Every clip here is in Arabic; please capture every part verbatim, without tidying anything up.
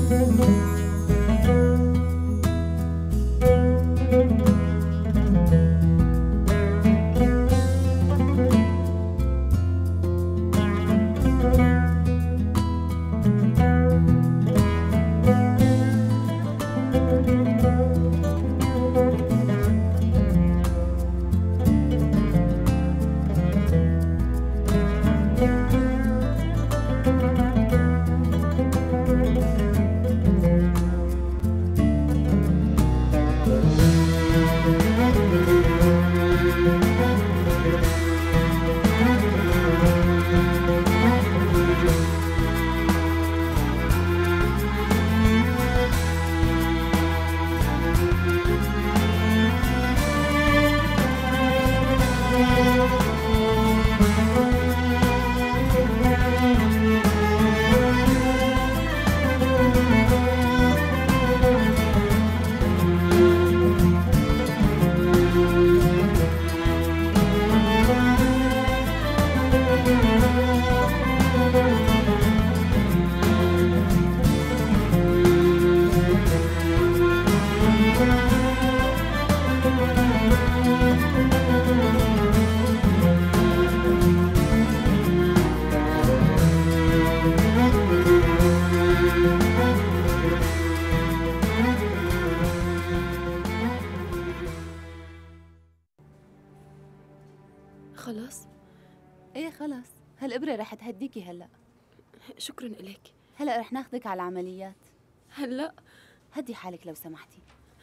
خلاص؟ ايه خلص، هالإبرة رح تهديكي هلأ. شكراً إليك. هلأ رح ناخدك على العمليات. هلأ؟ هدي حالك لو سمحتي.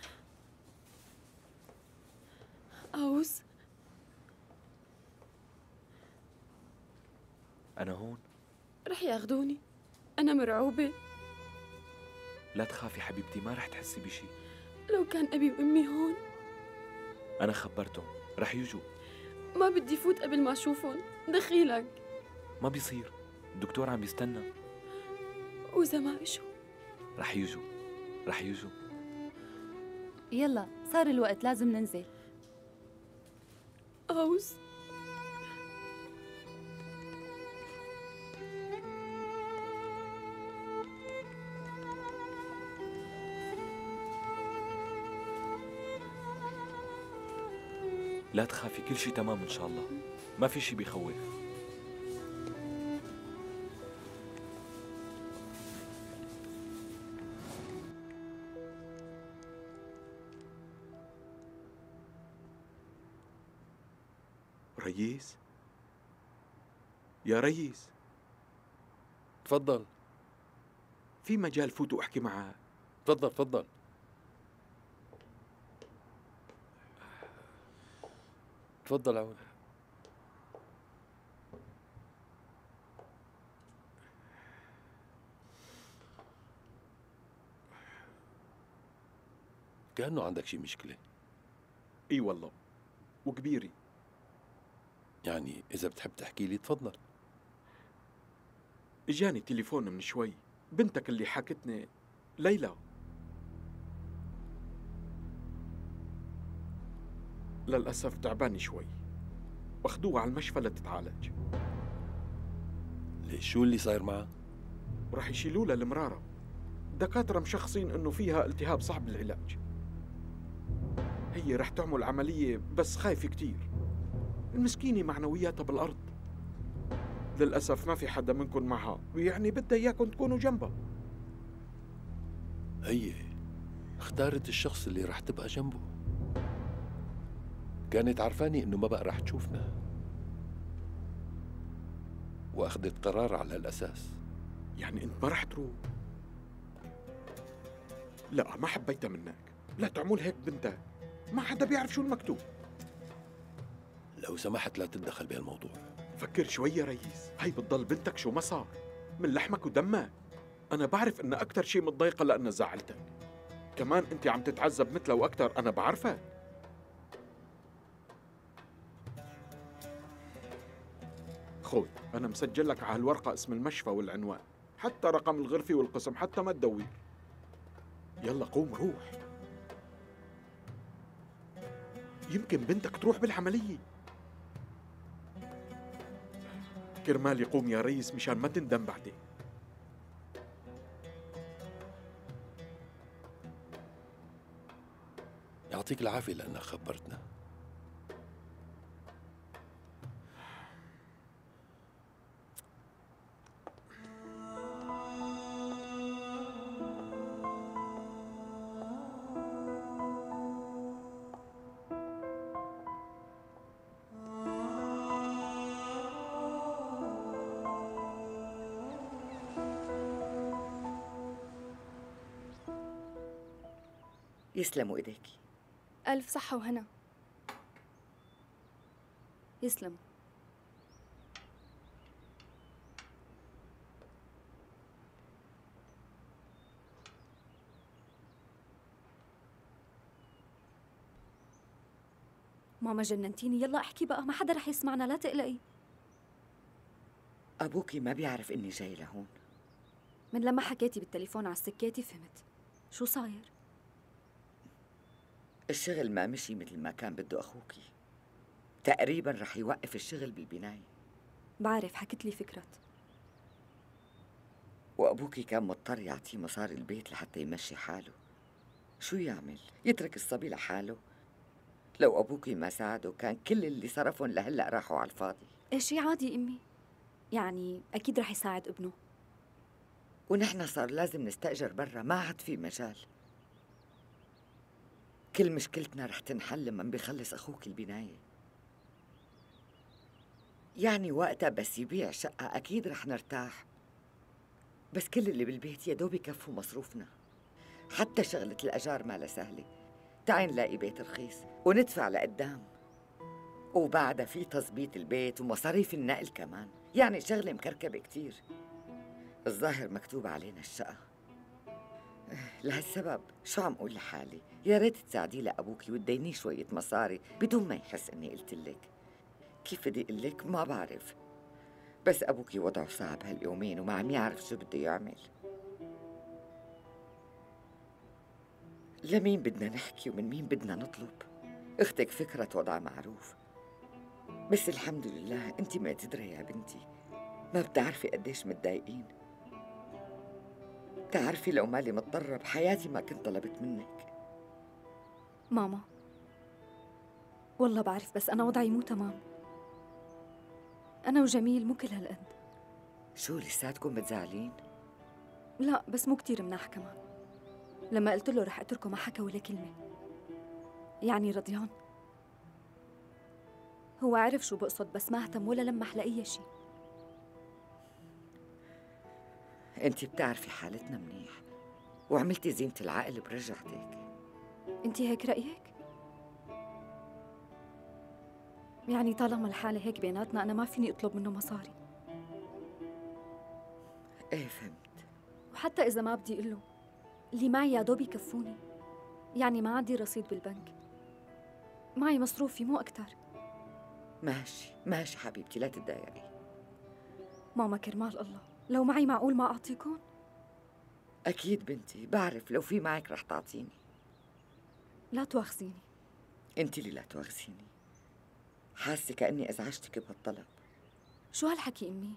عاوز؟ أنا هون. رح ياخدوني. أنا مرعوبة. لا تخافي حبيبتي، ما رح تحسي بشي. لو كان أبي وأمي هون. أنا خبرتهم، رح يجوا. ما بدي فوت قبل ما أشوفهم، دخيلك. ما بيصير، الدكتور عم بيستنى. وإذا ما إجوا؟ رح يجوا، رح يجوا. يلا صار الوقت، لازم ننزل. عاوز؟ لا تخافي، كل شي تمام إن شاء الله، ما في شي بيخوف. ريس؟ يا ريس، تفضل. في مجال فوت واحكي معك؟ تفضل تفضل. تفضل عون. كأنه عندك شي مشكلة. اي والله، وكبيرة. يعني إذا بتحب تحكي لي تفضل. اجاني تليفون من شوي، بنتك اللي حكتني ليلى للأسف تعبانة شوي، واخدوها على المشفى لتتعالج. ليش، شو اللي صاير معها؟ ورح يشيلوا لها المرارة، دكاترة مشخصين انه فيها التهاب صعب العلاج. هي رح تعمل عملية بس خايفة كتير، المسكينة معنوياتها بالأرض. للأسف ما في حدا منكم معها، ويعني بدها إياكم تكونوا جنبها. هي اختارت الشخص اللي رح تبقى جنبه. كانت عرفاني انه ما بقى رح تشوفنا، واخذت قرار على هالاساس. يعني انت ما رح تروح؟ لا، ما حبيتها منك، لا تعمل هيك بنتك، ما حدا بيعرف شو المكتوب. لو سمحت لا تتدخل بهالموضوع. فكر شوي يا ريس، هي بتضل بنتك شو ما صار، من لحمك ودمك. أنا بعرف إن أكتر شيء متضايقة لأنها زعلتك، كمان أنت عم تتعذب مثلها وأكتر، أنا بعرفك. خذ، أنا مسجل لك على هالورقة اسم المشفى والعنوان، حتى رقم الغرفة والقسم، حتى ما تدوي. يلا قوم روح، يمكن بنتك تروح بالعملية. كرمالي قوم يا ريس مشان ما تندم بعدين. يعطيك العافية لأنك خبرتنا. يسلموا ايديكي. ألف صحة وهنا. يسلم. ماما جننتيني، يلا احكي بقى، ما حدا رح يسمعنا، لا تقلقي. ابوكي ما بيعرف اني جاي لهون. من لما حكيتي بالتليفون على السكاتي فهمت. شو صاير؟ الشغل ما مشي مثل ما كان بده اخوكي. تقريبا رح يوقف الشغل بالبناية. بعرف، حكت لي فكرت. وابوكي كان مضطر يعطيه مصاري البيت لحتى يمشي حاله. شو يعمل؟ يترك الصبي لحاله؟ لو ابوكي ما ساعده كان كل اللي صرفهم لهلا راحوا على الفاضي. ايه شي عادي امي، يعني اكيد رح يساعد ابنه. ونحن صار لازم نستأجر برا، ما عاد في مجال. كل مشكلتنا رح تنحل لما بيخلص اخوك البناية. يعني وقتها بس يبيع شقة اكيد رح نرتاح، بس كل اللي بالبيت يا دوب يكفوا مصروفنا. حتى شغلة الأجار ما لها سهلة. تعي نلاقي بيت رخيص وندفع لقدام، وبعدها في تظبيط البيت ومصاريف النقل كمان. يعني شغلة مكركبة كتير. الظاهر مكتوب علينا الشقة. لهالسبب شو عم قول لحالي، يا ريت تساعدي لأبوكي وتدينيه شوية مصاري بدون ما يحس إني قلت لك. كيف بدي أقول لك ما بعرف، بس أبوكي وضعه صعب هاليومين وما عم يعرف شو بده يعمل. لمين بدنا نحكي ومن مين بدنا نطلب؟ اختك فكرة وضعها معروف، بس الحمد لله انت ما تدري يا بنتي. ما بتعرفي قديش متضايقين. بتعرفي لو مالي مضطرة بحياتي ما كنت طلبت منك. ماما والله بعرف، بس أنا وضعي مو تمام. أنا وجميل مو كل هالقد. شو لساتكم متزعلين؟ لا بس مو كتير مناح كمان. لما قلت له رح أتركه ما حكى ولا كلمة. يعني رضيان. هو عرف شو بقصد بس ما اهتم ولا لمح لأي شي. انت بتعرفي حالتنا منيح، وعملتي زينة العقل برجعتك. انتي هيك رأيك؟ يعني طالما الحالة هيك بيناتنا أنا ما فيني أطلب منه مصاري. ايه فهمت. وحتى إذا ما بدي أقول له، اللي معي يا دوب يكفوني. يعني ما عندي رصيد بالبنك، معي مصروفي مو أكتر. ماشي ماشي حبيبتي، لا تتضايقي. ماما كرمال الله لو معي معقول ما أعطيكم؟ أكيد بنتي، بعرف لو في معك رح تعطيني. لا تواخذيني. انت اللي لا تواخذيني. حاسة كأني أزعجتك بهالطلب. شو هالحكي أمي؟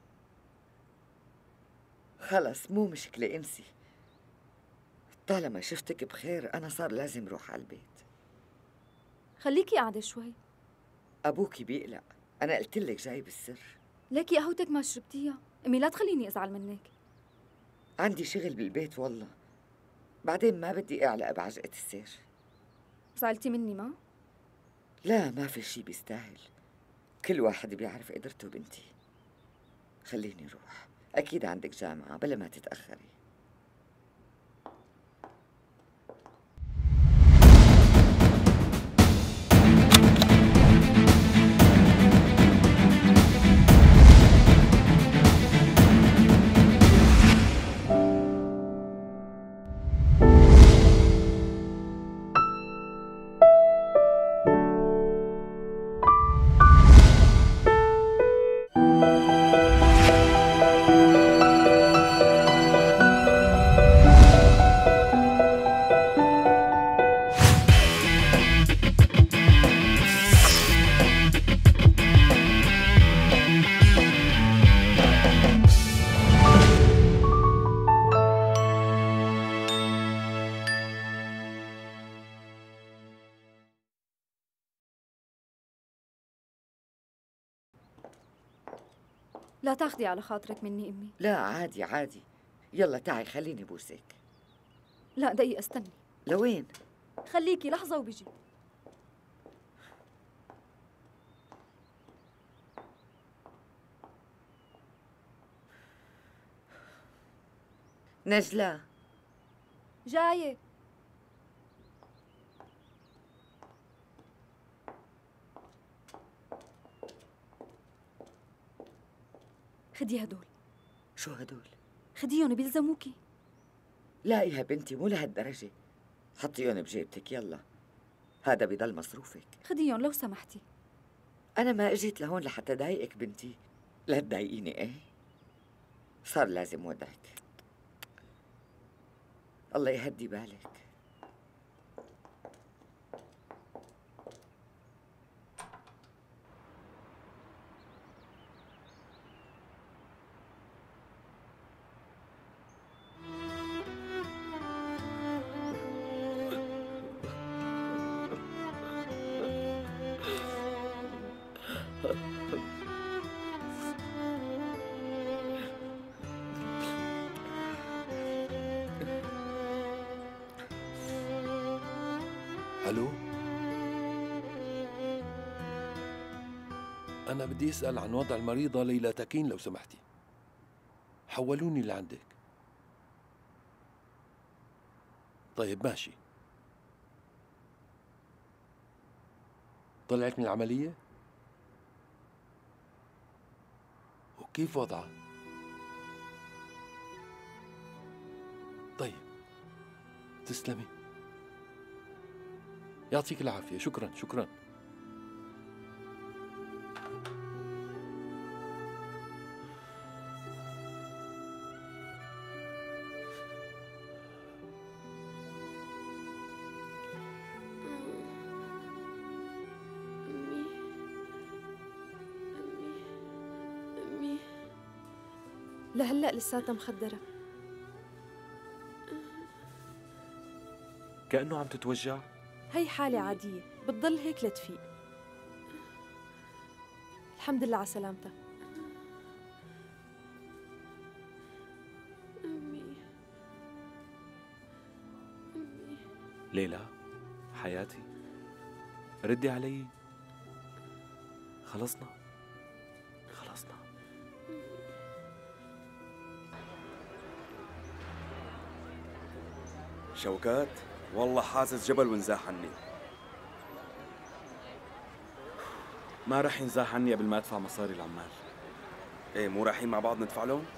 خلص مو مشكلة، انسي. طالما شفتك بخير أنا صار لازم روح على البيت. خليكي قاعدة شوي. أبوكي بيقلق، أنا قلت لك جاي بالسر. ليكي قهوتك ما شربتيها، أمي لا تخليني أزعل منك. عندي شغل بالبيت والله، بعدين ما بدي أعلق بعجقة السير. زعلتي مني ما؟ لا ما في شي بيستاهل، كل واحد بيعرف قدرته بنتي. خليني روح، أكيد عندك جامعة بلا ما تتأخري. لا تاخدي على خاطرك مني أمي. لا عادي عادي. يلا تعي خليني بوسك. لا دقيقة استني. لوين؟ خليكي لحظة وبيجي. نجلة جاية. خدي هدول. شو هدول؟ خديهم بيلزموكي. لا يا بنتي مو لهالدرجة. حطيهم بجيبتك يلا، هذا بضل مصروفك. خديهم لو سمحتي. أنا ما إجيت لهون لحتى ضايقك بنتي، لا تضايقيني. إيه صار لازم ودعك. الله يهدي بالك. الو، انا بدي اسال عن وضع المريضه ليلى تكين لو سمحتي. حولوني لعندك. طيب ماشي. طلعت من العمليه؟ وكيف وضعها؟ طيب تسلمي، يعطيك العافية. شكرا شكرا. أمي أمي أمي لهلأ لساتها مخدرة. كأنه عم تتوجع. هي حالة عادية بتضل هيك لتفيق. الحمد لله على سلامتها. أمي أمي ليلى حياتي، ردي علي. خلصنا خلصنا. شوكات، والله حاسس جبل وانزاح عني. ما رح ينزاح عني قبل ما ادفع مصاري العمال. ايه مو رايحين مع بعض ندفع لهم؟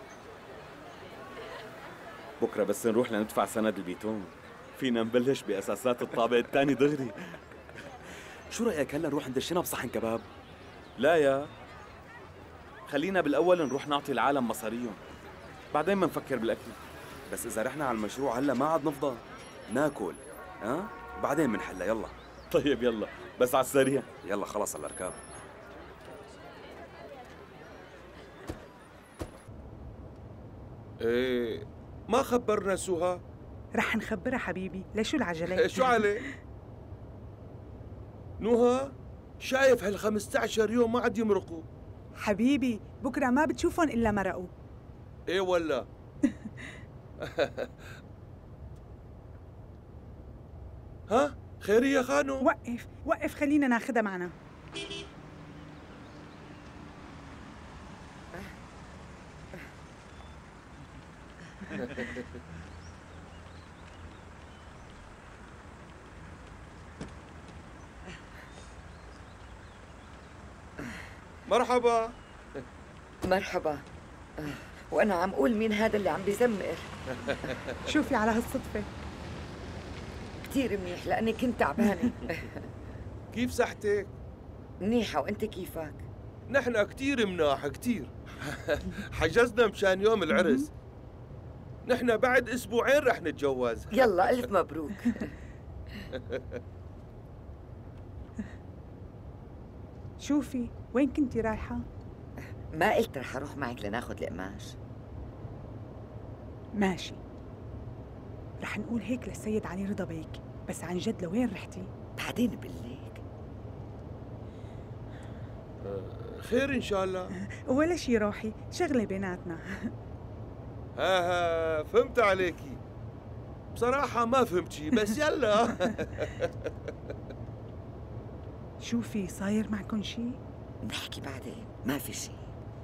بكره بس نروح لندفع سند البيتون فينا نبلش باساسات الطابق الثاني دغري. شو رايك هلا نروح ندشنا بصحن كباب؟ لا يا خلينا بالاول نروح نعطي العالم مصاريهم، بعدين ما نفكر بالاكل. بس اذا رحنا على المشروع هلا ما عاد نفضى ناكل، ها؟ بعدين بنحلها. يلا طيب يلا بس على السريع. يلا خلص على الاركاب. ايه ما خبرنا سهى. رح نخبرها حبيبي، ليشو العجلة؟ شو عليه؟ نهى شايف هال خمسطعش يوم ما عاد يمرقوا. حبيبي بكره ما بتشوفهم الا مرقوا. ايه ولا؟ ها خير يا خانو؟ وقف وقف خلينا ناخدها معنا. مرحبا. مرحبا. وأنا عم قول مين هذا اللي عم بيزمر. شوفي على هالصدفة. كتير منيح لأني كنت تعبانة. كيف صحتك؟ منيحة، وأنت كيفك؟ نحن كتير مناح كتير. حجزنا مشان يوم العرس. نحن بعد أسبوعين رح نتجوز. يلا ألف مبروك. شوفي وين كنتي رايحة؟ ما قلت رح أروح معك لناخد القماش. ماشي، رح نقول هيك للسيد علي رضا بيك، بس عن جد لوين رحتي؟ بعدين بقلك. خير إن شاء الله. ولا شي روحي، شغلة بيناتنا. ها ها فهمت عليكي. بصراحة ما فهمت شي بس يلا. شو في صاير معكن شي؟ نحكي بعدين، ما في شي.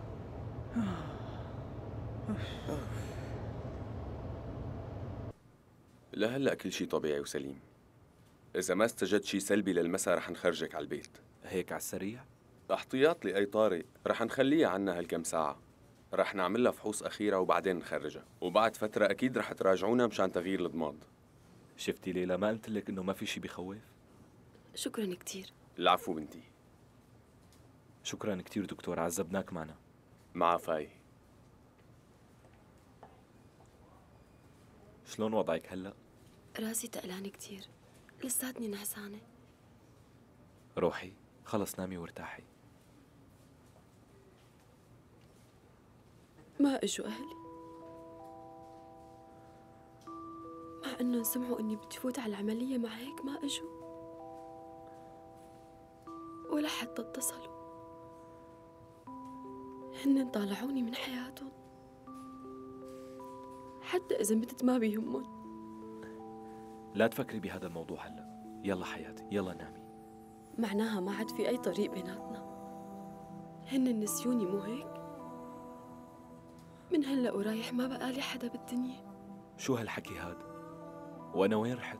لهلا كل شيء طبيعي وسليم. إذا ما استجد شيء سلبي للمسا رح نخرجك على البيت. هيك على السريع؟ احتياط لأي طارئ رح نخليها عنا هالكم ساعة. رح نعمل لها فحوص أخيرة وبعدين نخرجها، وبعد فترة أكيد رح تراجعونا مشان تغيير الضماد. شفتي ليلى، ما قلت لك إنه ما في شيء بخوف؟ شكرا كتير. العفو بنتي. شكرا كتير دكتور، عذبناك معنا. مع فاي. شلون وضعك هلأ؟ راسي تقلان كتير، لساتني نعسانة. روحي خلص نامي وارتاحي. ما اجوا اهلي، مع انهم سمعوا اني بدي فوت على العملية، مع هيك ما اجوا ولا حتى اتصلوا. هن طالعوني من حياتهم، حتى اذا متت ما بيهمهم. لا تفكري بهذا الموضوع هلا، يلا حياتي يلا نامي. معناها ما عاد في اي طريق بيناتنا، هن نسيوني مو هيك؟ من هلا ورايح ما بقى لي حدا بالدنيا. شو هالحكي هاد؟ وانا وين رحت؟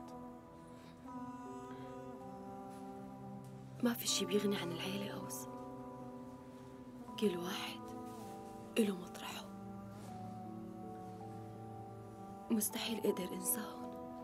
ما في شي بيغني عن العيلة أوس، كل واحد إله مطرحه، مستحيل أقدر أنساهم.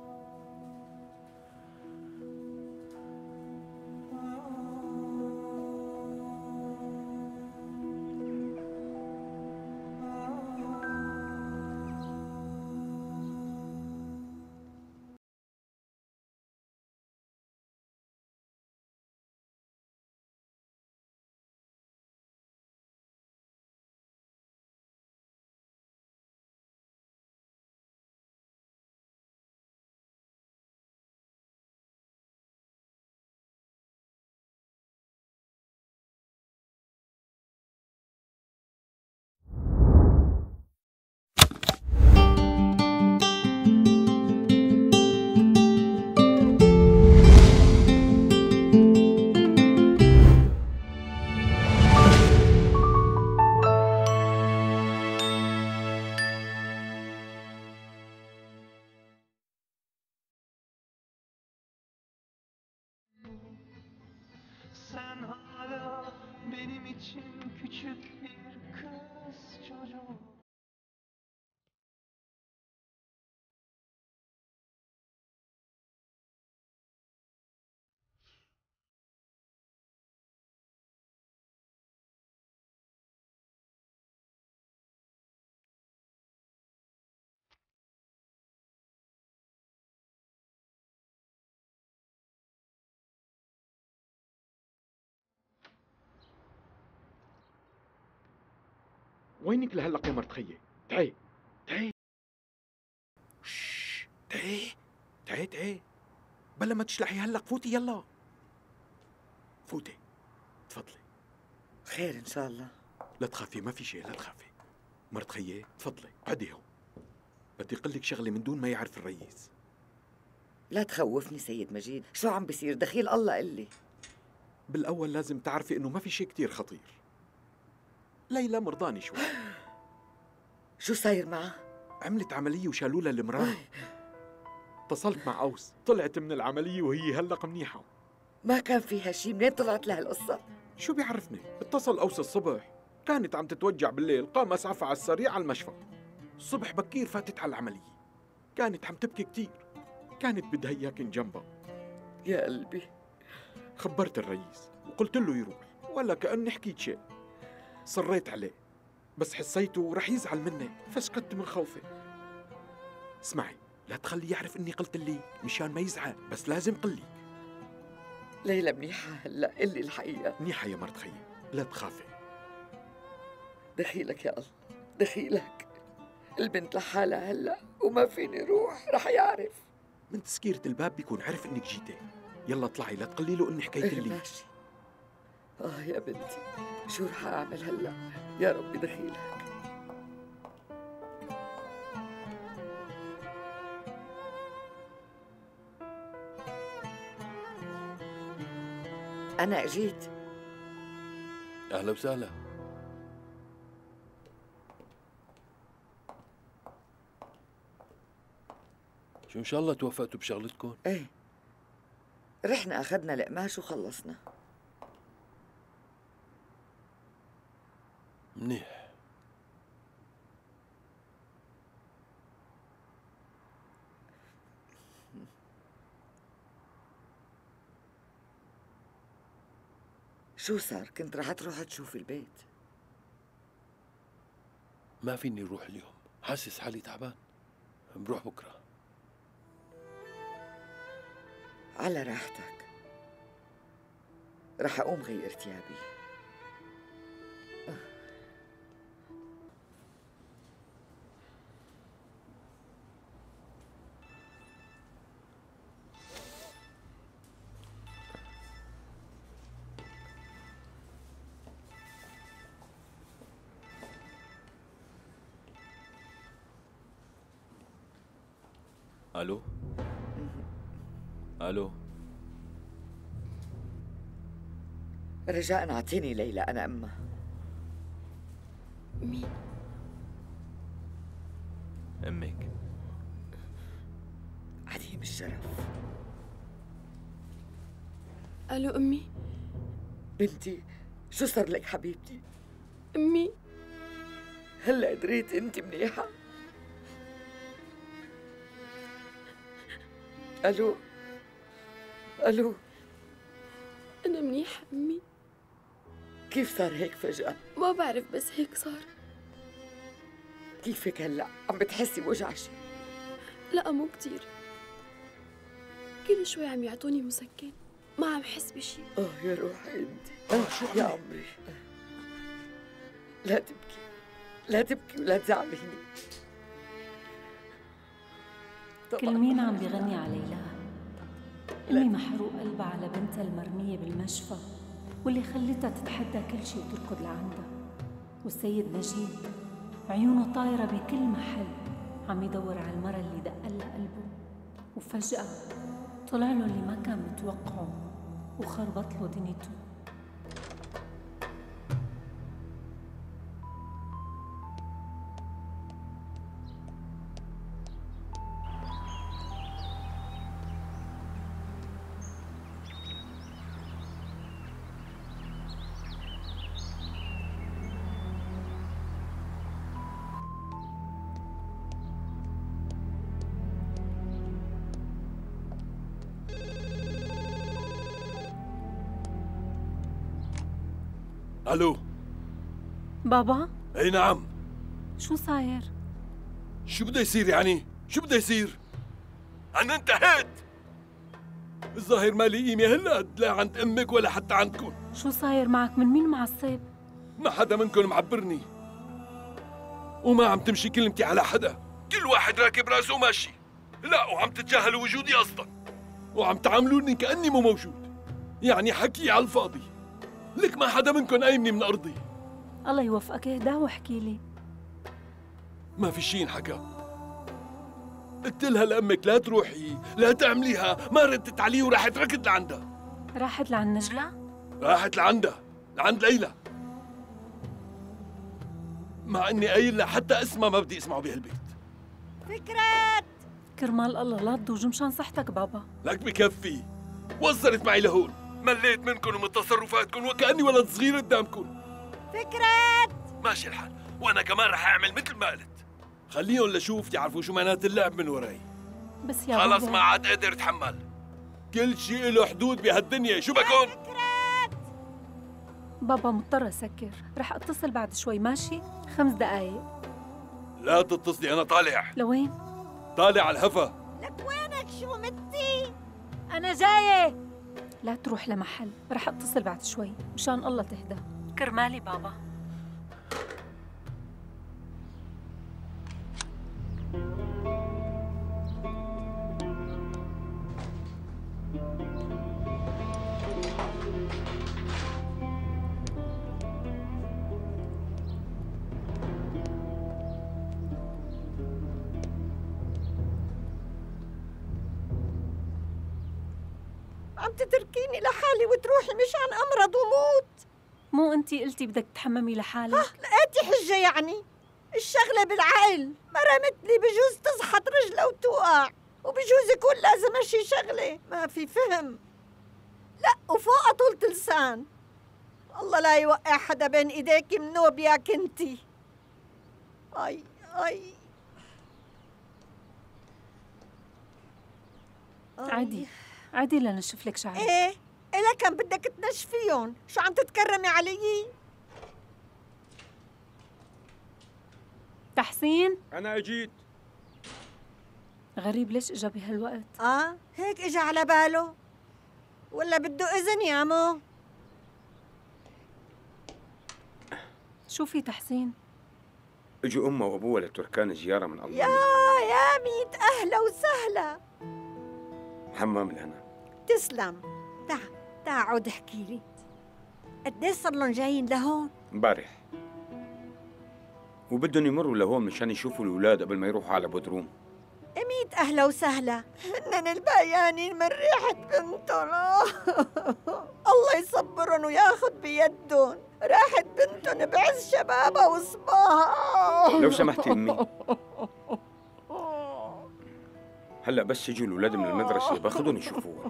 Sen hala benim için küçük bir kız çocuğu. وينك لهلا يا مرت خيي؟ تعي تعي شش تعي تعي تعي بلا ما تشلحي هلا، فوتي يلا فوتي تفضلي. خير إن شاء الله. لا تخافي ما في شيء، لا تخافي. مرت خيي تفضلي اقعدي هون، بدي اقول لك شغله من دون ما يعرف الرئيس. لا تخوفني سيد مجيد، شو عم بيصير؟ دخيل الله قلي. بالاول لازم تعرفي انه ما في شيء كتير خطير. ليلى مرضاني شوي. شو صاير معها؟ عملت عملية وشالوا لها المرارة. اتصلت مع أوس، طلعت من العملية وهي هلق منيحة. ما كان فيها شيء، منين طلعت لها القصة؟ شو بيعرفني؟ اتصل أوس الصبح، كانت عم تتوجع بالليل، قام أسعفها على السريع على المشفى. الصبح بكير فاتت على العملية، كانت عم تبكي كتير، كانت بدها إياكن جنبها. يا قلبي. خبرت الرئيس وقلت له يروح، ولا كأني حكيت شيء. صريت عليه بس حسيته رح يزعل مني فسكت من خوفي. اسمعي، لا تخلي يعرف اني قلت لي مشان ما يزعل، بس لازم قلي. ليلى منيحة هلا، قلي الحقيقة. منيحة يا مرت خيي، لا تخافي. دخيلك يا الله، دخيلك. البنت لحالها هلا وما فيني روح، رح يعرف. من تسكيرة الباب بيكون عرف انك جيتي. يلا اطلعي، لا تقولي له اني حكيت لي. ماشي. اه يا بنتي. شو رح أعمل هلأ؟ يا ربي دخيلك. أنا أجيت. أهلا وسهلا. شو إن شاء الله توفقتوا بشغلتكم؟ إيه، رحنا أخذنا القماش وخلصنا. منيح. شو صار؟ كنت رح تروح تشوف البيت. ما فيني روح اليوم، حاسس حالي تعبان. بروح بكره. على راحتك. رح أقوم غير ثيابي. الو الو رجاء اعطيني ليلى، انا امها. مين؟ امك. عديم الشرف. الو امي. بنتي شو صار لك حبيبتي؟ امي هلا دريت انت منيحه؟ الو الو انا منيحه امي. كيف صار هيك فجأة؟ ما بعرف بس هيك صار. كيفك هلا؟ عم بتحسي بوجع شي؟ لا مو كتير، كل شوي عم يعطوني مسكن، ما عم حس بشي. اه يا روحي انت. آه شو يا عمري، لا تبكي لا تبكي ولا تزعليني. كل مين عم بيغني على ليلى؟ أمي محروق قلبها على بنتها المرمية بالمشفى واللي خلتها تتحدى كل شيء وتركض لعندها، والسيد نجيب عيونه طايرة بكل محل عم يدور على المرة اللي دقلها قلبه، وفجأة طلع له اللي ما كان متوقعه وخربط له دنيته. الو بابا؟ اي نعم. شو صاير؟ شو بده يصير يعني؟ شو بده يصير؟ انا انتهيت. الظاهر مالي قيمة هلا لا عند امك ولا حتى عندكم. شو صاير معك؟ من مين معصب؟ ما حدا منكم معبرني، وما عم تمشي كلمتي على حدا، كل واحد راكب راسه وماشي. لا وعم تتجاهلوا وجودي اصلا، وعم تعاملوني كأني مو موجود، يعني حكي على الفاضي. لك ما حدا منكم قايمني من أرضي. الله يوفقك، اهدى واحكي لي. ما في شي انحكى. قلت لها لأمك لا تروحي لا تعمليها، ما ردت علي وراحت ركض لعندها. راحت لعند نجلة؟ راحت لعندها، لعند ليلى، مع اني قايل لها حتى اسمها ما بدي اسمعه بهالبيت. فكرت كرمال الله لا تضوج مشان صحتك بابا. لك بكفي، وصلت معي لهون، مليت منكم ومن تصرفاتكم وكأني ولد صغير قدامكم. فكرت ماشي الحال، وانا كمان رح اعمل مثل ما قلت. خليهم لشوف يعرفوا شو معنات اللعب من وراي. بس يا خلص بابا ما عاد قادر اتحمل. كل شيء له حدود بهالدنيا، شو بكون؟ بابا مضطرة اسكر، رح اتصل بعد شوي ماشي؟ خمس دقايق. لا تتصلي، انا طالع. لوين؟ طالع على الهفا. لك وينك شو متي؟ انا جاية. لا تروح لمحل، رح اتصل بعد شوي مشان الله تهدى. كرمالي بابا. عم تتركيني لحالي وتروحي مشان أمرض وموت. مو أنتي قلتي بدك تحممي لحالك؟ لقيتي حجة يعني؟ الشغلة بالعقل، مرمت لي بجوز تزحط رجلها وتوقع، وبجوز يكون لازم أشي شغلة، ما في فهم. لا وفوقها طولة لسان. الله لا يوقع حدا بين ايديك منوب يا كنتي. اي اي عادي عادي لنشف لك شعرك. ايه إلا كان بدك تنشفيهم، شو عم تتكرمي علي؟ تحسين انا اجيت. غريب ليش اجا بهالوقت؟ اه هيك اجا على باله ولا بده اذن يا مو؟ شو في تحسين؟ اجوا امها وابوها لتركان زياره من الله. يا يا ميت اهلا وسهلا. حمام لهنا. تسلم. تعا تعا عود احكي لي، قديش صار لهم جايين لهون؟ امبارح، وبدهم يمروا لهون مشان يشوفوا الاولاد قبل ما يروحوا على بودروم. ميت اهلا وسهلا. هنن البيانين من ريحه بنتهم. الله يصبرهم وياخذ بيدهم، راحت بنتهم بعز شبابها وصباها. لو سمحتي امي، هلا بس يجوا الاولاد من المدرسه باخذهم يشوفوهم.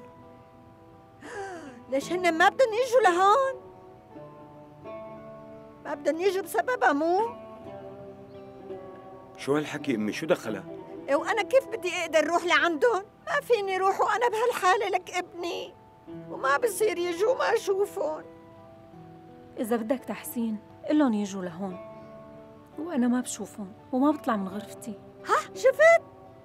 ليش هن ما بدهم يجوا لهون؟ ما بدهم يجوا بسببها مو؟ شو هالحكي امي؟ شو دخلها؟ إيه وانا كيف بدي اقدر روح لعندهم؟ ما فيني روح وانا بهالحاله لك ابني، وما بصير يجوا ما اشوفهم. إذا بدك تحسين قلن يجوا لهون، وأنا ما بشوفهم وما بطلع من غرفتي. ها شفت؟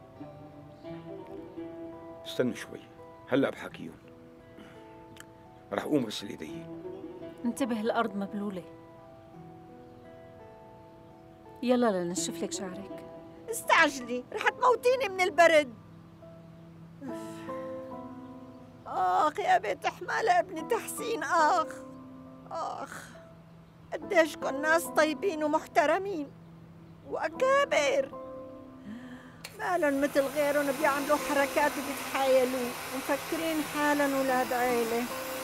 استنوا شوي، هلا بحكيهم. رح قوم غسل ايدي. انتبه الأرض مبلولة. يلا لنشف لك شعرك. استعجلي، رح تموتيني من البرد. آخ يا بيت حمال ابني تحسين. آخ آخ قديش كن ناس طيبين ومحترمين وأكابر، مالن مثل غيرهم بيعملوا حركات وبيتحايلوا ومفكرين حالن ولاد عيلة.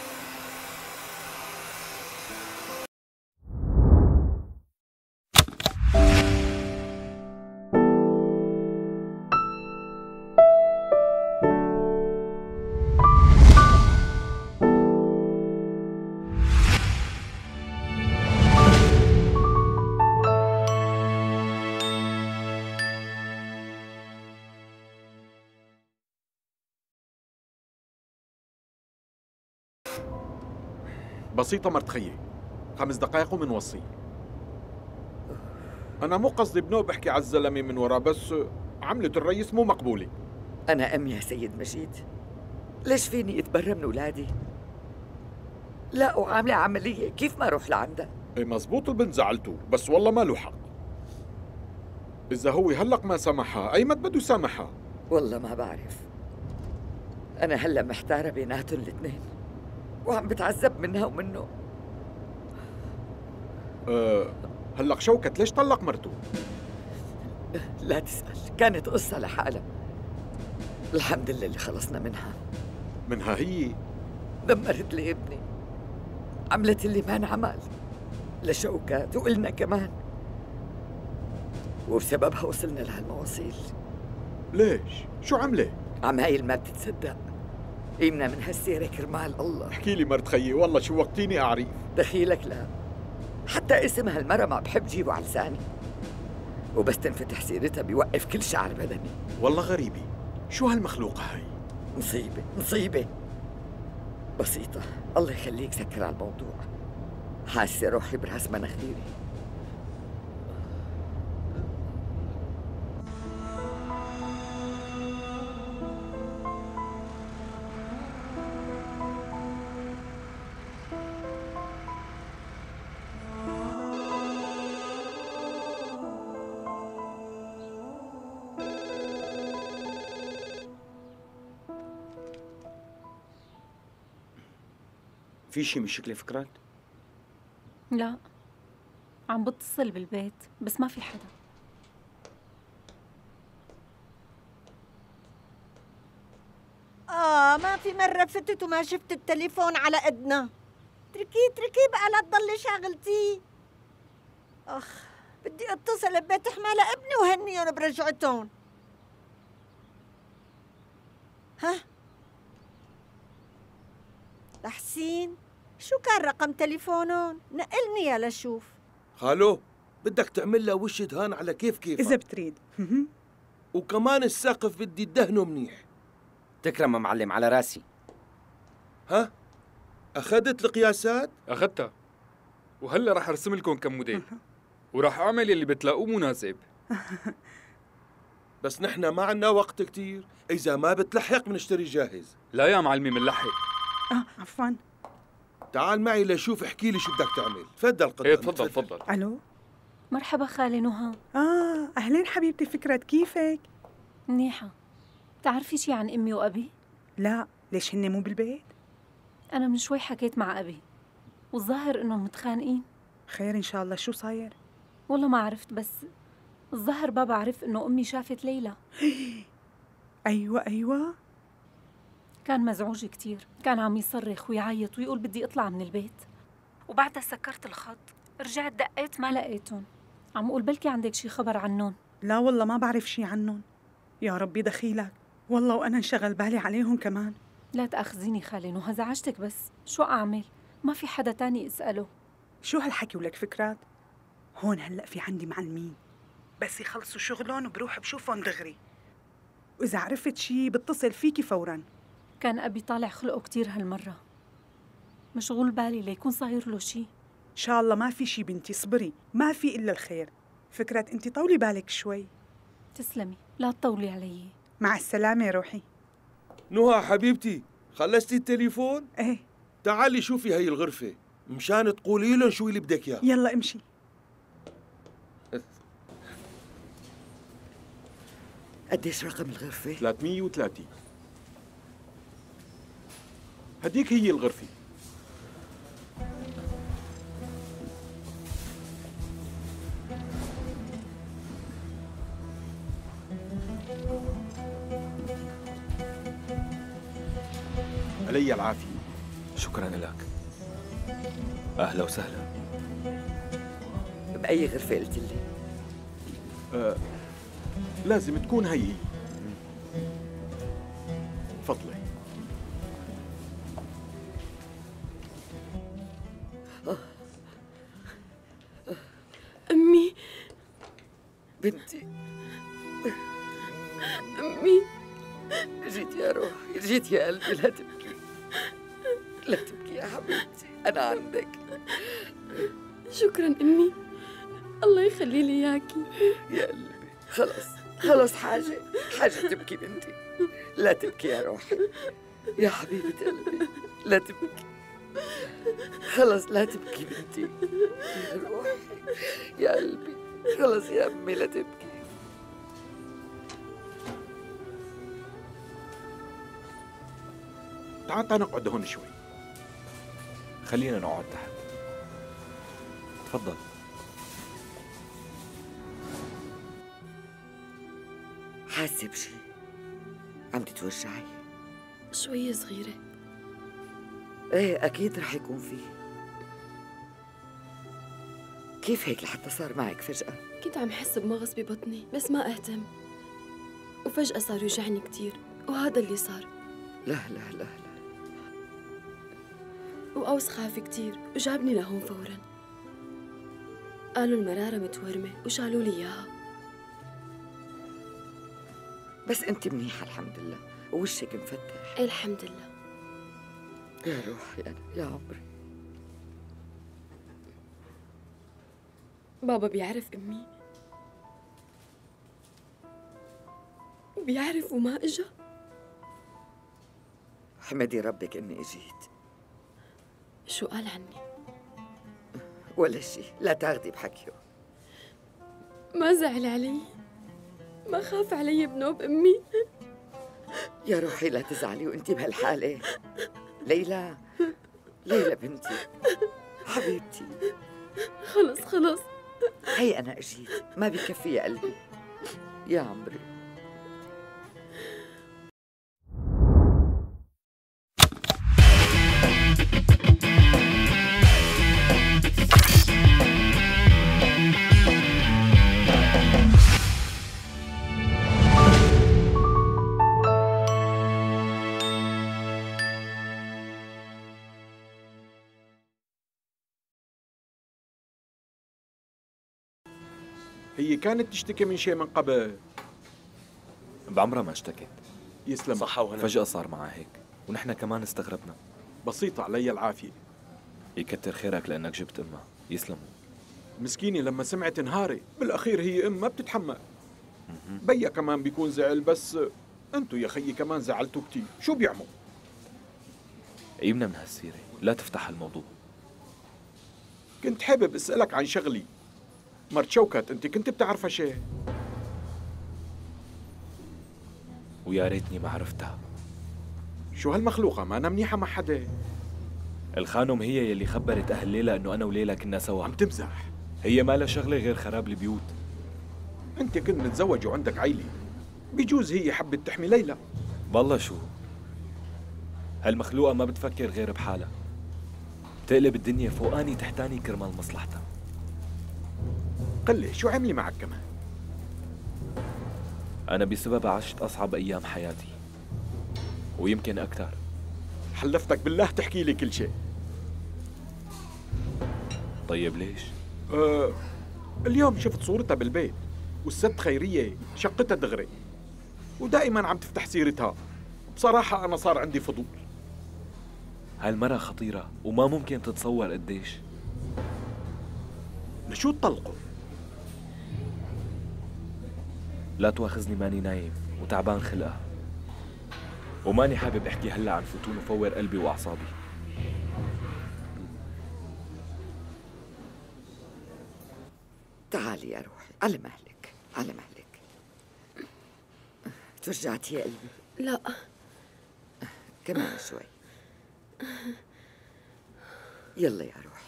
بسيطة مرت خيي، خمس دقائق ومنوصي. أنا مو قصدي بنوب بحكي على الزلمة من ورا، بس عملة الرئيس مو مقبولة. أنا أم يا سيد مجيد، ليش فيني أتبرى من أولادي؟ لا وعاملة عملية، كيف ما أروح لعندها؟ إيه مزبوط البنت زعلته، بس والله ما له حق. إذا هو هلق ما سامحها، أيمت بده يسامحها. والله ما بعرف، أنا هلا محتارة بيناتهم الاثنين وعم بتعذب منها ومنه. أه هلق شوكت ليش طلق مرته؟ لا تسأل، كانت قصة لحالها. الحمد لله اللي خلصنا منها. منها هي؟ دمرت لي ابني، عملت اللي ما انعمل لشوكات وقلنا كمان، وبسببها وصلنا لهالمواصيل. ليش؟ شو عملت؟ عمايل ما بتتصدق، قيمنا من هالسيرة كرمال الله. احكي لي مرت خيي، والله شوقتيني أعرف. دخيلك لا، حتى اسم هالمرة ما بحب جيبه على لساني، وبس تنفتح سيرتها بيوقف كل شعر بدني. والله غريبة، شو هالمخلوقة هاي؟ مصيبة مصيبة. بسيطة، الله يخليك سكر على الموضوع، حاسة روحي براس مناخيري. في شي مشكلة فكرات؟ لا، عم بتصل بالبيت بس ما في حدا. آه ما في مرة فتت وما شفت التليفون على إدنا. اتركيه اتركيه بقى لا تضلي شاغلتيه. أخ بدي اتصل ببيت حمالة ابني وهنيهم برجعتهم. ها لحسين شو كان رقم تليفونهم؟ نقلني يا لشوف. خالو بدك تعمل له وش دهان على كيف كيف إذا بتريد. وكمان السقف بدي تدهنه منيح. تكرم يا معلم على راسي. ها أخذت القياسات؟ أخذتها، وهلا رح أرسم لكم كم موديل وراح أعمل يلي بتلاقوه مناسب. بس نحن ما عنا وقت كتير، إذا ما بتلحق بنشتري جاهز. لا يا معلمي منلحق. اه عفوا. تعال معي لشوف احكي لي شو بدك تعمل. تفضل قدام. ايه تفضل تفضل. الو. مرحبا خالي نهى. اه اهلين حبيبتي فكرة، كيفك؟ منيحة. بتعرفي شي عن امي وابي؟ لا، ليش هن مو بالبيت؟ انا من شوي حكيت مع ابي والظاهر انهم متخانقين. خير ان شاء الله، شو صاير؟ والله ما عرفت، بس الظاهر بابا عرف انه امي شافت ليلى. ايوه ايوه. كان مزعوج كتير، كان عم يصرخ ويعيط ويقول بدي اطلع من البيت. وبعدها سكرت الخط، رجعت دقيت ما لقيتهم. عم اقول بلكي عندك شي خبر عنهم. لا والله ما بعرف شي عنهم. يا ربي دخيلك، والله وانا انشغل بالي عليهم كمان. لا تاخذيني خالي نهى، زعجتك، بس شو اعمل؟ ما في حدا تاني اساله. شو هالحكي ولك فكرات؟ هون هلا في عندي معلمين، بس يخلصوا شغلهم وبروح بشوفهم دغري، واذا عرفت شي بتصل فيكي فورا. كان ابي طالع خلقه كتير هالمره، مشغول بالي ليكون صاير له شي. ان شاء الله ما في شي بنتي، صبري، ما في الا الخير. فكرة انت طولي بالك شوي. تسلمي، لا تطولي علي. مع السلامة يا روحي. نهى حبيبتي، خلصتي التليفون؟ ايه. تعالي شوفي هي الغرفة مشان تقولي لهم شو اللي بدك اياه. يلا امشي. قديش رقم الغرفة؟ ثلاثمية وثلاثين. هديك هي الغرفة. علي العافية. شكرا لك. أهلا وسهلا. بأي غرفة قلت لي؟ آه لازم تكون هي. تفضلي. أمي بنتي. أمي جيت يا روحي، جيت يا قلبي، لا تبكي لا تبكي يا حبيبتي، أنا عندك. شكرا أمي، الله يخلي لي إياكي. يا قلبي خلص خلص، حاجة حاجة تبكي بنتي، لا تبكي يا روحي، يا حبيبة قلبي لا تبكي، خلص لا تبكي بنتي، يا روحي يا قلبي، خلص يا أمي لا تبكي. تعال تعال نقعد هون شوي. خلينا نقعد تحت. تفضل. حاسة بشي؟ عم تتوجعي؟ شوية صغيرة. ايه أكيد رح يكون فيه. كيف هيك لحتى صار معك فجأة؟ كنت عم حس بمغص ببطني بس ما أهتم، وفجأة صار يوجعني كتير، وهذا اللي صار. لا لا لا لا. وأوس خاف كتير وجابني لهون فوراً. قالوا المرارة متورمة وشالوا لي إياها. بس أنت منيحة الحمد لله، ووشك مفتح. الحمد لله. يا روحي أنا يا عمري. بابا بيعرف أمي؟ بيعرف وما إجا؟ حمدي ربك إني إجيت. شو قال عني؟ ولا شيء، لا تاخدي بحكيه. ما زعل علي؟ ما خاف علي بنوب أمي؟ يا روحي لا تزعلي وانتي بهالحالة. ليلى ليلى بنتي حبيبتي، خلص خلص، هي أنا أجيت، ما بكفي يا قلبي يا عمري. هي كانت تشتكي من شيء من قبل؟ بعمرها ما اشتكت. يسلم. صحة وهنا. فجأة صار معها هيك ونحن كمان استغربنا. بسيطة، علي العافية. يكتر خيرك لأنك جبت أمها. يسلموا. مسكينة لما سمعت انهاري، بالأخير هي أم ما بتتحمل. بيا كمان بيكون زعل، بس أنتوا يا خيي كمان زعلتوا كتير. شو بيعمل؟ عيبنا من هالسيرة، لا تفتح الموضوع. كنت حابب أسألك عن شغلي. مرت شوكت أنت كنت بتعرفها شيء؟ ويا ريتني ما عرفتها. شو هالمخلوقة ما أنا منيحة مع حدا؟ الخانم هي يلي خبرت أهل ليلى إنه أنا وليلى كنا سوا. عم تمزح؟ هي ما لها شغلة غير خراب البيوت. أنت كنت متزوج وعندك عيلة، بجوز هي حبت تحمي ليلى. والله شو هالمخلوقة ما بتفكر غير بحالها، تقلب الدنيا فوقاني تحتاني كرمال مصلحتها. قلي شو عملي معك كمان؟ أنا بسببها عشت أصعب أيام حياتي ويمكن أكثر. حلفتك بالله تحكي لي كل شيء. طيب ليش؟ أه اليوم شفت صورتها بالبيت والست خيرية شقتها دغري، ودائما عم تفتح سيرتها. بصراحة أنا صار عندي فضول. هالمرة خطيرة وما ممكن تتصور قديش. لشو تطلقوا؟ لا تواخذني ماني نايم وتعبان خلقها، وماني حابب احكي هلا عن فتون وفور قلبي واعصابي. تعالي يا روحي، على مهلك على مهلك. توجعتي يا قلبي؟ لا كمان شوي. يلا يا روحي.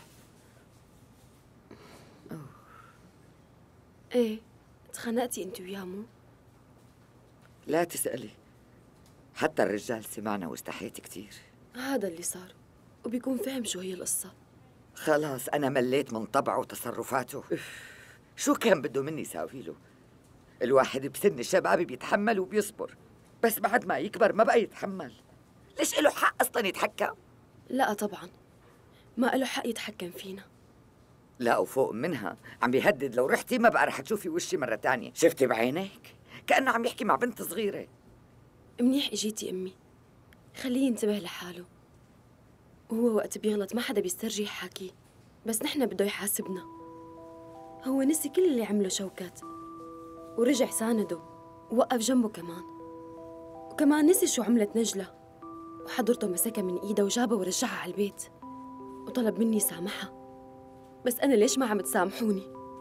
أوه. ايه تخانقتي انت وياه مو؟ لا تسألي، حتى الرجال سمعنا واستحيت كتير. هذا اللي صار، وبيكون فهم شو هي القصة. خلاص أنا مليت من طبعه وتصرفاته. شو كان بده مني ساوي له؟ الواحد بسن شبابي بيتحمل وبيصبر، بس بعد ما يكبر ما بقى يتحمل. ليش له حق أصلاً يتحكم؟ لا طبعاً ما له حق يتحكم فينا. لا وفوق منها عم بيهدد لو رحتي ما بقى رح تشوفي وشي مرة تانية. شفتي بعينيك؟ كأنه عم يحكي مع بنت صغيرة. منيح اجيتي أمي، خليه ينتبه لحاله. وهو وقت بيغلط ما حدا بيسترجي يحاكيه، بس نحن بده يحاسبنا. هو نسي كل اللي عمله شوكت ورجع سانده ووقف جنبه كمان، وكمان نسي شو عملت نجلة، وحضرته مسكها من ايدها وجابها ورجعها على البيت وطلب مني سامحها. بس أنا ليش ما عم تسامحوني؟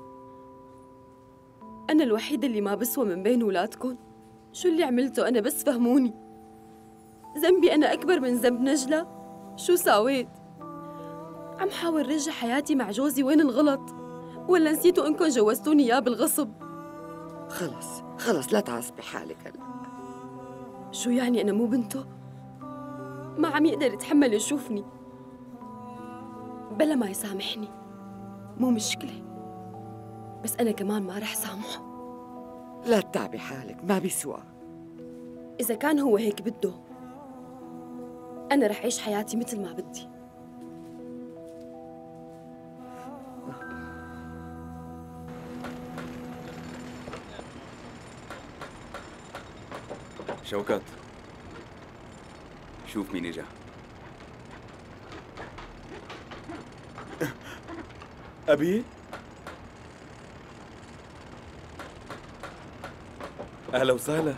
أنا الوحيدة اللي ما بسوى من بين ولادكم. شو اللي عملته أنا؟ بس فهموني. ذنبي أنا أكبر من ذنب نجلة؟ شو ساويت؟ عم حاول رجع حياتي مع جوزي، وين الغلط؟ ولا نسيتوا إنكم جوزتوني إياه بالغصب؟ خلص خلص لا تعصبي حالك هلا. شو يعني أنا مو بنته؟ ما عم يقدر يتحمل يشوفني، بلا ما يسامحني. مو مشكلة، بس أنا كمان ما رح سامحه. لا تتعبي حالك، ما بيسوى. إذا كان هو هيك بده، أنا رح أعيش حياتي مثل ما بدي. شوكت، شوف مين اجا. أبي؟ أهلا وسهلا.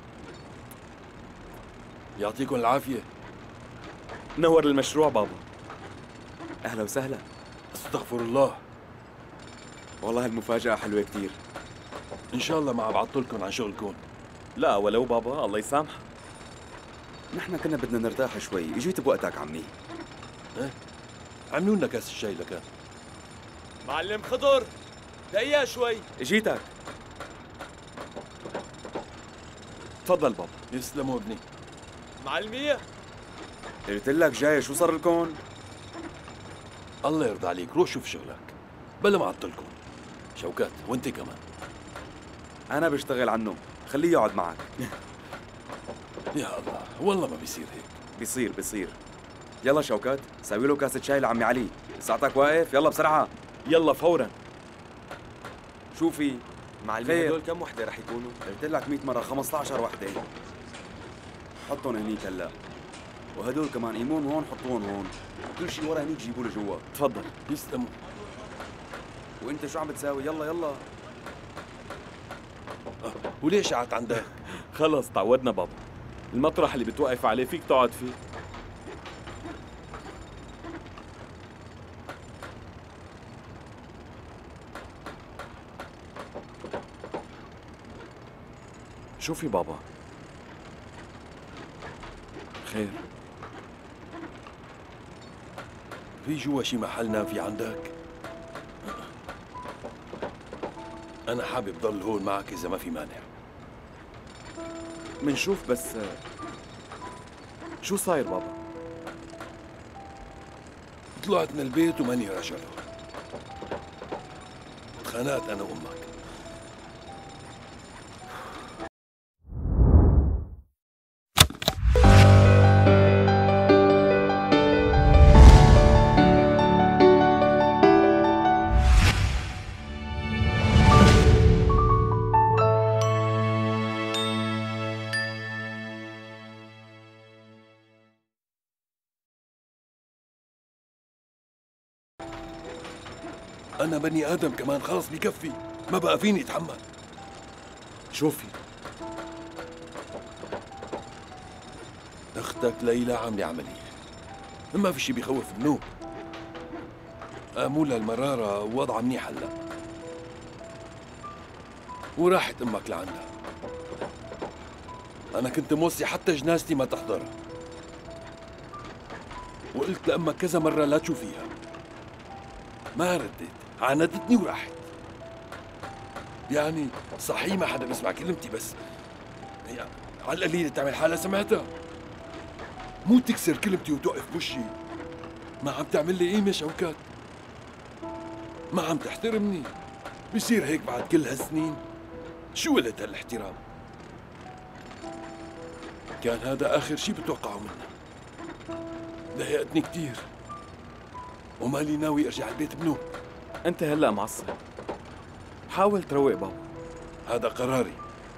يعطيكم العافية. نور المشروع بابا. أهلا وسهلا. استغفر الله. والله المفاجأة حلوة كتير. إن شاء الله ما بعطلكم عن شغلكم. لا ولو بابا، الله يسامحك. نحن كنا بدنا نرتاح شوي، اجيت بوقتك عمي. ايه؟ عملوا لنا كاس الشاي لكان. معلم خضر، دقيقة شوي. اجيتك. تفضل بابا. يسلموا ابني. معلمية، قلت لك جاي، شو صار لكم؟ الله يرضى عليك، روح شوف شغلك بلا ما اعطلكم. شوكت وانت كمان. أنا بشتغل عنه، خليه يقعد معك. يا الله، والله ما بيصير هيك. بيصير بيصير. يلا شوكت، سوي له كاسة شاي لعمي علي. ساعتك واقف، يلا بسرعة. يلا فورا. شوفي، معلمي هدول كم وحده رح يكونوا؟ قلت لك مئة مره خمسة عشر وحده. حطهم هنيك هلا، وهدول كمان ايمون هون حطوهم هون، وكل شيء ورا هنيك جيبوا له جوا. تفضل. يسلموا. وانت شو عم بتساوي؟ يلا يلا. أه. وليش قعدت عندك؟ خلص تعودنا بابا، المطرح اللي بتوقف عليه فيك تقعد فيه. شوفي بابا. خير؟ في جوا شي محل نام في عندك؟ أنا حابب ضل هون معك إذا ما في مانع. منشوف بس شو صاير بابا؟ طلعت من البيت وماني رجل. اتخانقت أنا وأمك. أنا بني آدم كمان، خلص بكفي، ما بقى فيني أتحمل. شوفي أختك ليلى عاملة عملية، ما في شي بيخوف النوم. آمولها المرارة ووضعها منيح هلا، وراحت أمك لعندها. أنا كنت موصي حتى جنازتي ما تحضرها، وقلت لأمك كذا مرة لا تشوفيها، ما ردت، عاندتني وراحت. يعني صحيح ما حدا بيسمع كلمتي، بس يعني على القليلة تعمل حالها سمعتها، مو تكسر كلمتي وتوقف بوشي. ما عم تعمل لي قيمة شوكات، ما عم تحترمني. بصير هيك بعد كل هالسنين؟ شو ولد هالاحترام؟ كان هذا آخر شي بتوقعه منها. ضايقتني كتير ومالي ناوي ارجع البيت بنوم. انت هلا معصب، حاول تروق بابا. هذا قراري.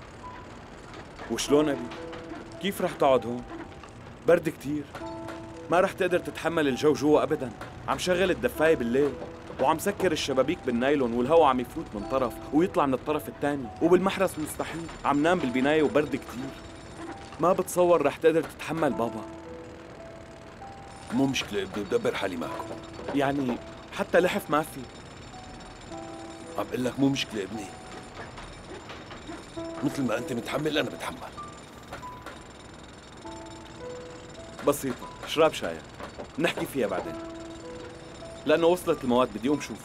وشلون ابي؟ كيف رح تقعد هون؟ برد كتير، ما رح تقدر تتحمل الجو جوا ابدا. عم شغل الدفاية بالليل وعم سكر الشبابيك بالنايلون، والهواء عم يفوت من طرف ويطلع من الطرف الثاني، وبالمحرس مستحيل. عم نام بالبناية وبرد كتير، ما بتصور رح تقدر تتحمل بابا. مو مشكلة، بدي بدبر حالي معكم. يعني حتى لحف ما في. عم بقول لك مو مشكلة ابني، مثل ما انت متحمل انا بتحمل. بسيطة، اشرب شايك نحكي فيها بعدين، لأنه وصلت المواد بدي أقوم شوف.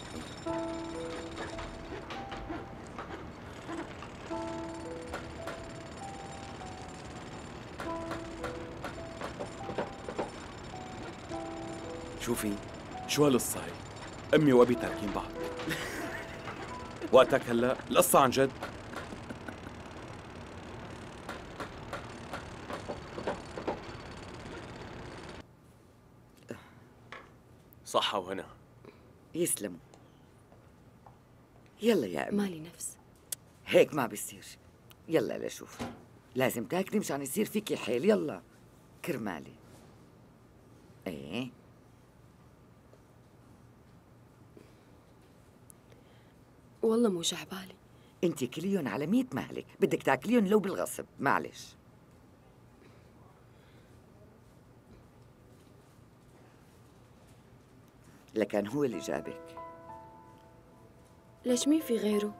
شوفي شو هالقصة هي؟ أمي وأبي تاركين بعض. وقتك هلا القصة عن جد. صحة وهنا. يسلموا. يلا يا أمي. مالي نفس. هيك ما بيصير. يلا لشوف، لازم تاكلي مشان يصير فيكي حيل. يلا كرمالي. ايه والله مو جعبالي. انت كليون على مية مهلك، بدك تاكليون لو بالغصب. معلش. لكن هو اللي جابك. ليش مين في غيره؟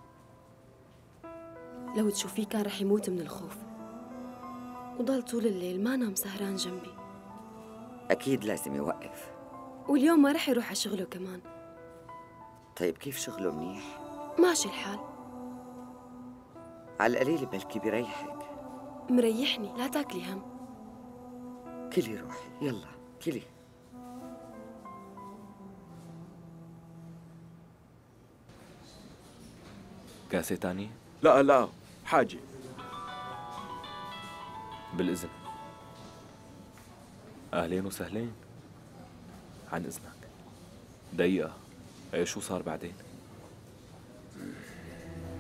لو تشوفيه كان رح يموت من الخوف، وضل طول الليل ما نام سهران جنبي. أكيد لازم يوقف. واليوم ما رح يروح على شغله كمان. طيب كيف شغله؟ منيح؟ ماشي الحال. على القليل بلكي بيريحك. مريحني، لا تاكلي هم. كلي روحي، يلا كلي. كاسة تانية؟ لا لا، حاجة. بالإذن. أهلين وسهلين. عن إذنك. دقيقة، إيه شو صار بعدين؟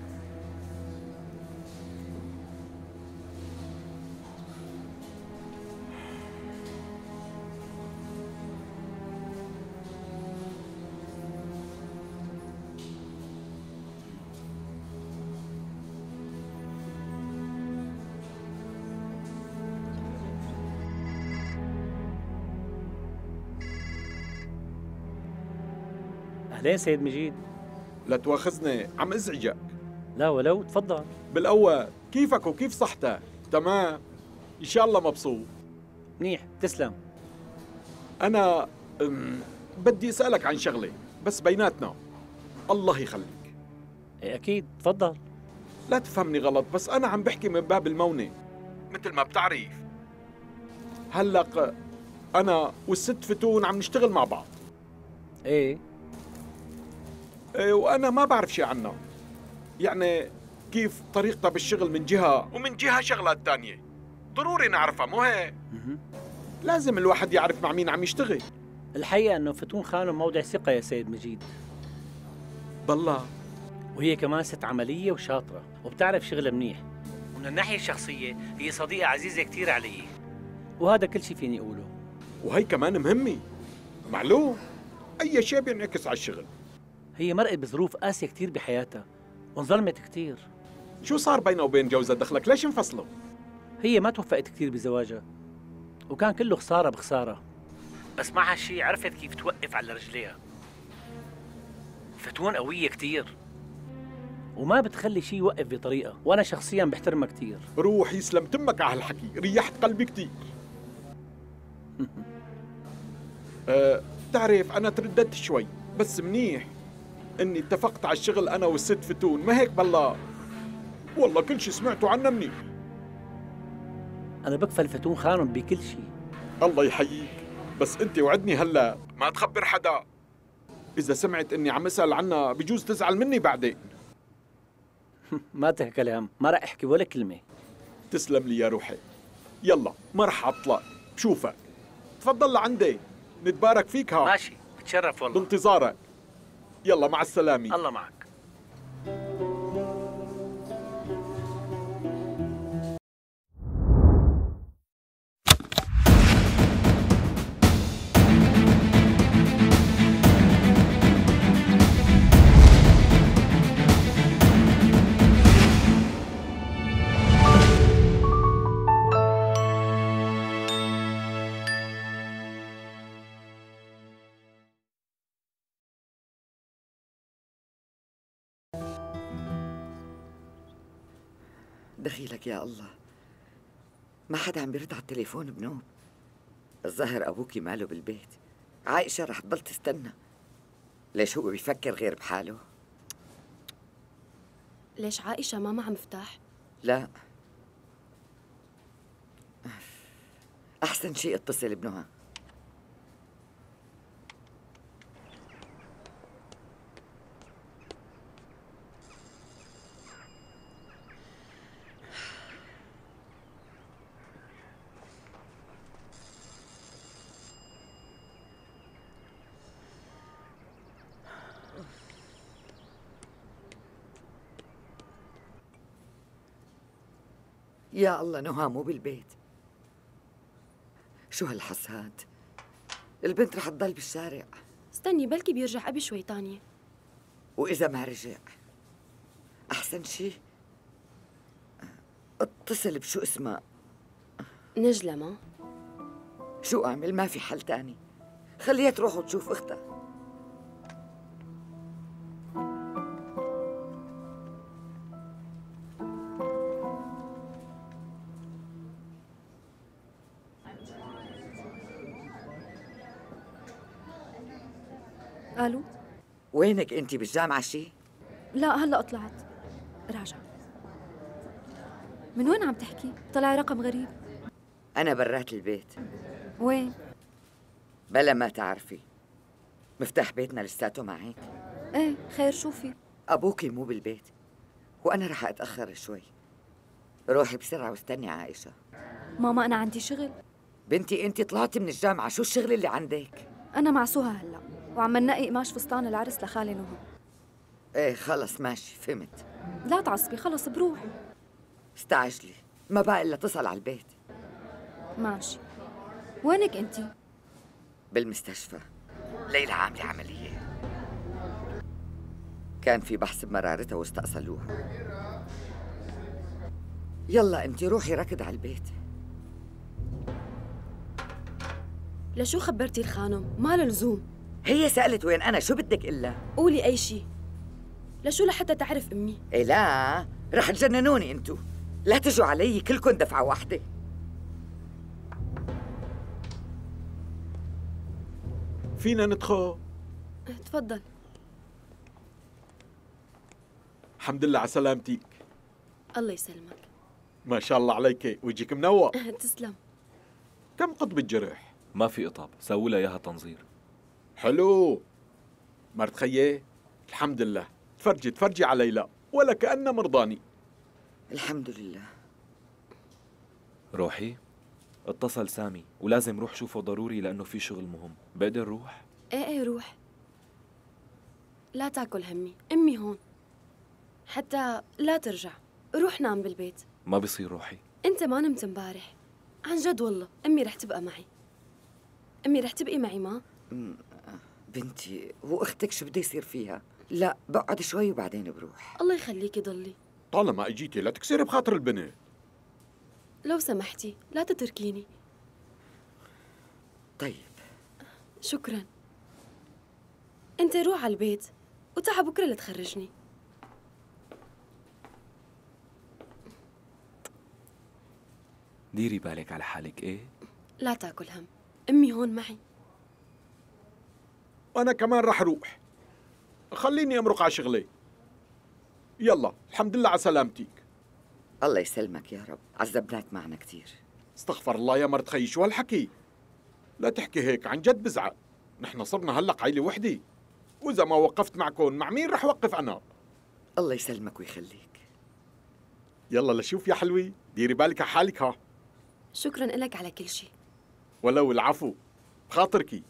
أهلين سيد مجيد. لا تواخذني عم ازعجك. لا ولو، تفضل. بالأول كيفك وكيف صحتك؟ تمام؟ إن شاء الله مبسوط. منيح، تسلم. أنا بدي أسألك عن شغلة بس بيناتنا. الله يخليك. إيه أكيد، تفضل. لا تفهمني غلط، بس أنا عم بحكي من باب المونة. مثل ما بتعرف هلق أنا والست فتون عم نشتغل مع بعض. إيه؟ إيه، وأنا ما بعرف شي عنها. يعني كيف طريقتها بالشغل من جهة ومن جهة شغلات تانية. ضروري نعرفها، مو هيك؟ لازم الواحد يعرف مع مين عم يشتغل. الحقيقة أنه فتون خانم موضع ثقة يا سيد مجيد. بالله. وهي كمان ست عملية وشاطرة وبتعرف شغلها منيح. ومن الناحية الشخصية هي صديقة عزيزة كتير علي. وهذا كل شيء فيني أقوله. وهي كمان مهمة. معلوم أي شيء بينعكس على الشغل. هي مرقت بظروف قاسية كتير بحياتها وانظلمت كتير. شو صار بينها وبين جوزها؟ دخلك ليش انفصلوا؟ هي ما توفقت كتير بزواجها وكان كله خسارة بخسارة، بس مع هالشي عرفت كيف توقف على رجليها. فتون قوية كتير وما بتخلي شي يوقف بطريقة، وأنا شخصياً بحترمها كتير. روح يسلم تمك على هالحكي، ريحت قلبي كتير. أه، تعرف أنا ترددت شوي، بس منيح إني اتفقت على الشغل أنا والست فتون، ما هيك بالله؟ والله كل شي سمعته عنها منيح. أنا بكفل فتون خانم بكل شي. الله يحييك، بس أنت وعدني هلا ما تخبر حدا. إذا سمعت إني عم أسأل عنها بجوز تزعل مني بعدين. ما تحكي كلام، ما رح أحكي ولا كلمة. تسلم لي يا روحي. يلا ما رح أطلع، بشوفك. تفضل لعندي، نتبارك فيك ها. ماشي، بتشرف والله. بانتظارك. يلا مع السلامة. الله معك. دخيلك يا الله، ما حدا عم بيرد على التليفون بنوم. الظاهر أبوكي ماله بالبيت. عائشة رح تضل تستنى. ليش هو بيفكر غير بحاله؟ ليش عائشة ما معها مفتاح؟ لا، أحسن شيء اتصل بنوها. يا الله، نهى مو بالبيت. شو هالحساد؟ البنت رح تضل بالشارع. استني بلكي بيرجع أبي شوي تانية. وإذا ما رجع أحسن شي اتصل بشو اسمها نجلة. ما شو أعمل؟ ما في حل تاني. خليها تروح وتشوف أختها. الو، وينك انت؟ بالجامعه شي؟ لا هلا طلعت راجع. من وين عم تحكي؟ طلع رقم غريب. انا برات البيت. وين؟ بلا ما تعرفي، مفتاح بيتنا لساته معك. ايه خير، شو في؟ ابوكي مو بالبيت وانا رح اتاخر شوي. روحي بسرعه واستني عائشه. ماما انا عندي شغل. بنتي انت طلعتي من الجامعه، شو الشغل اللي عندك؟ انا مع سهى هلا وعم ننقي قماش فستان العرس لخالي نهى. ايه خلص ماشي، فهمت. لا تعصبي، خلص بروح. استعجلي، ما بقى الا اتصل على البيت. ماشي. وينك انتي؟ بالمستشفى. ليلى عامله عمليه، كان في بحث بمرارتها واستأصلوها. يلا انتي روحي ركض على البيت. لشو خبرتي الخانم؟ ما له لزوم. هي سألت وين أنا، شو بدك إلا؟ قولي أي شيء. لشو لحتى تعرف أمي؟ إيه لا، رح تجننوني انتو. لا تجوا علي كلكم دفعة واحدة. فينا ندخل؟ تفضل. الحمد لله على سلامتك. الله يسلمك. ما شاء الله عليك، وجهك منور. تسلم. كم قطب الجرح؟ ما في قطب، سووا لها اياها تنظير. حلو. مرت خيي، الحمد لله. تفرجي تفرجي على ليلى ولا كأنها مرضاني. الحمد لله. روحي، اتصل سامي ولازم روح شوفه ضروري لأنه في شغل مهم. بقدر روح؟ ايه ايه روح. لا تاكل همي، أمي هون. حتى لا ترجع، روح نام بالبيت. ما بصير روحي. أنت ما نمت امبارح. عن جد والله، أمي رح تبقى معي. أمي رح تبقي معي ما؟ بنتي وأختك شو بده يصير فيها؟ لا بقعد شوي وبعدين بروح. الله يخليكي ضلي. طالما اجيتي لا تكسري بخاطر البنت. لو سمحتي لا تتركيني. طيب. شكرا. أنت روح على البيت وتعا بكرة لتخرجني. ديري بالك على حالك ايه؟ لا تاكل هم، أمي هون معي. وأنا كمان رح روح. خليني أمرق على شغلي. يلا، الحمد لله على سلامتك. الله يسلمك يا رب، عذبناك معنا كثير. استغفر الله يا مرت خيي، شو هالحكي؟ لا تحكي هيك، عن جد بزعل. نحن صرنا هلق عيلة وحدة، وإذا ما وقفت معكم مع مين رح وقف أنا؟ الله يسلمك ويخليك. يلا لشوف يا حلوي، ديري بالك على حالك ها. شكرا لك على كل شيء. ولو العفو، بخاطركي.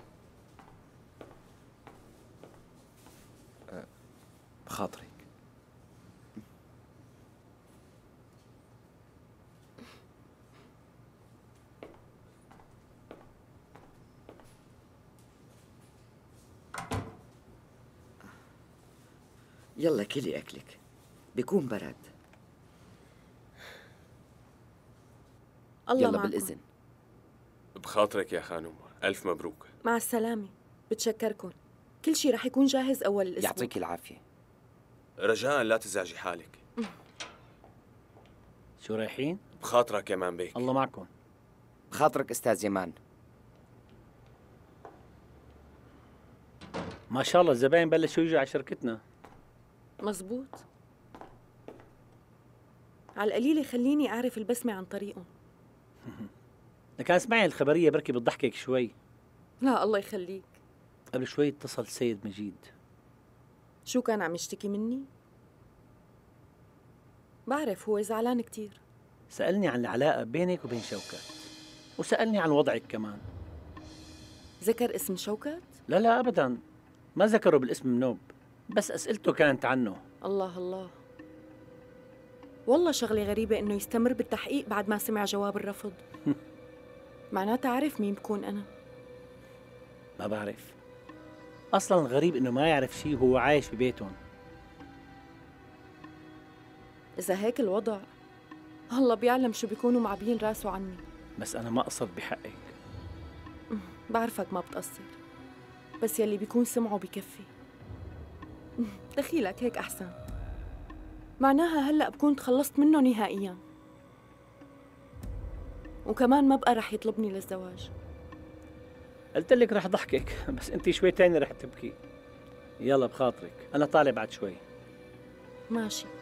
بخاطرك. يلا كلي أكلك، بيكون برد. الله يلا معكم. بالإذن. بخاطرك يا خانم، ألف مبروك. مع السلامة. بتشكركم. كل شيء رح يكون جاهز أول الأسبوع. يعطيك العافية. رجاء لا تزعجي حالك. شو رايحين؟ بخاطرك يا مان بيك. الله معكم. بخاطرك أستاذ يمان. ما شاء الله الزباين بلشوا يجوا على شركتنا. مزبوط. على القليلة خليني أعرف البسمة عن طريقهم. لكن اسمعي الخبرية بركي بتضحكك شوي. لا الله يخليك. قبل شوي اتصل السيد مجيد. شو كان عم يشتكي مني؟ بعرف هو زعلان كتير. سألني عن العلاقة بينك وبين شوكت، وسألني عن وضعك كمان. ذكر اسم شوكت؟ لا لا أبدا، ما ذكره بالاسم منوب، بس أسئلته كانت عنه. الله الله. والله شغلة غريبة إنه يستمر بالتحقيق بعد ما سمع جواب الرفض. معناتها عارف مين بكون أنا. ما بعرف. أصلاً غريب إنه ما يعرف شيء وهو عايش في بيتهم. إذا هيك الوضع، الله بيعلم شو بيكونوا معبيين راسه عني. بس أنا ما قصرت بحقك. بعرفك ما بتقصر، بس يلي بيكون سمعه بكفي. دخيلك هيك أحسن. معناها هلأ بكون تخلصت منه نهائياً، وكمان ما بقى رح يطلبني للزواج. قلت لك رح ضحكك، بس أنت شوي تاني رح تبكي. يلا بخاطرك، أنا طالع بعد شوي. ماشي.